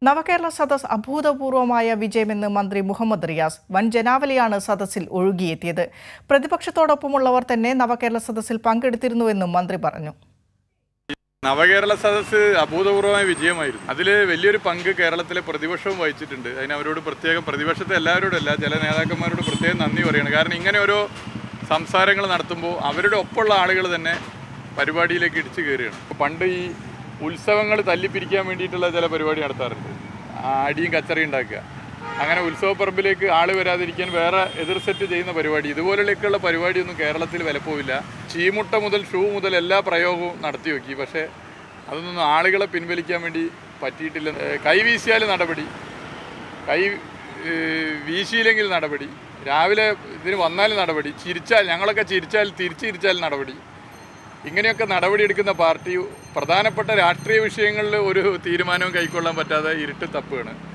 നവകേരള സദസ് അഭൂതപൂർവമായ വിജയമെന്ന് മന്ത്രി മുഹമ്മദ് റിയാസ്. വൻ ജനാവലിയാണ് സദസ്സിൽ ഒഴുകിയെത്തിയത്. പ്രതിപക്ഷത്തോടൊപ്പമുള്ളവർ തന്നെ നവകേരള സദസ്സിൽ പങ്കെടുത്തിരുന്നുവെന്നും മന്ത്രി പറഞ്ഞു. നവകേരള സദസ്സ് അഭൂതപൂർവമായ വിജയമായിരുന്നു. അതിൽ വലിയൊരു പങ്ക് കേരളത്തിലെ പ്രതിപക്ഷവും വഹിച്ചിട്ടുണ്ട്. അതിന് അവരോട് പ്രത്യേകം, പ്രതിപക്ഷത്തെ എല്ലാവരോടല്ല, ചില നേതാക്കന്മാരോട് പ്രത്യേകം നന്ദി പറയുകയാണ്. കാരണം ഇങ്ങനെ ഓരോ സംസാരങ്ങൾ നടത്തുമ്പോൾ അവരുടെ ഒപ്പമുള്ള ആളുകൾ തന്നെ പരിപാടിയിലേക്ക് ഇടിച്ചു കയറുകയാണ്. പണ്ട് ഈ ഉത്സവങ്ങൾ തല്ലിപ്പിരിക്കാൻ വേണ്ടിയിട്ടുള്ള ചില പരിപാടി നടത്താറുണ്ട്. അടിയും കച്ചറയും ഉണ്ടാക്കുക. അങ്ങനെ ഉത്സവപ്പറമ്പിലേക്ക് ആൾ വരാതിരിക്കാൻ വേറെ എതിർ സെറ്റ് ചെയ്യുന്ന പരിപാടി, ഇതുപോലെയൊക്കെയുള്ള പരിപാടിയൊന്നും കേരളത്തിൽ വിലപ്പോവില്ല. ചീമുട്ട മുതൽ ഷൂ മുതൽ എല്ലാ പ്രയോഗവും നടത്തി നോക്കി. പക്ഷേ അതൊന്നും ആളുകളെ പിൻവലിക്കാൻ വേണ്ടി പറ്റിയിട്ടില്ല. കൈ വീശിയാൽ നടപടി, കൈ വീശിയില്ലെങ്കിൽ നടപടി, രാവിലെ ഇതിന് വന്നാൽ നടപടി, ചിരിച്ചാൽ, ഞങ്ങളൊക്കെ ചിരിച്ചാൽ തിരിച്ചിരിച്ചാൽ നടപടി. ഇങ്ങനെയൊക്കെ നടപടിയെടുക്കുന്ന പാർട്ടി പ്രധാനപ്പെട്ട രാഷ്ട്രീയ വിഷയങ്ങളിൽ ഒരു തീരുമാനവും കൈക്കൊള്ളാൻ പറ്റാതെ ഇരുട്ട് തപ്പുകയാണ്.